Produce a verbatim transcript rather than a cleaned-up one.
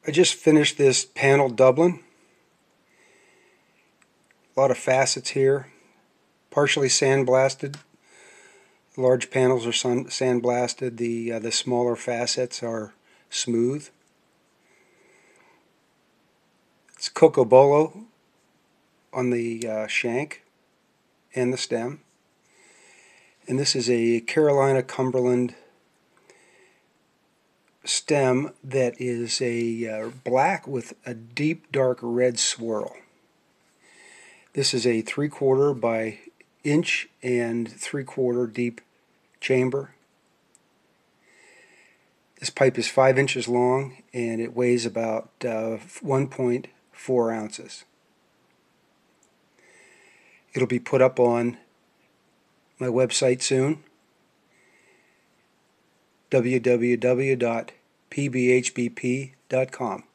I just finished this panel doubling. A lot of facets here, partially sandblasted. The large panels are sandblasted. The uh, the smaller facets are smooth. It's Cocobolo on the uh, shank and the stem, and this is a Carolina Cumberland stem that is a uh, black with a deep dark red swirl. This is a three quarter by inch and three quarter deep chamber. This pipe is five inches long and it weighs about uh, one point four ounces. It'll be put up on my website soon, w w w dot p b h b p dot com.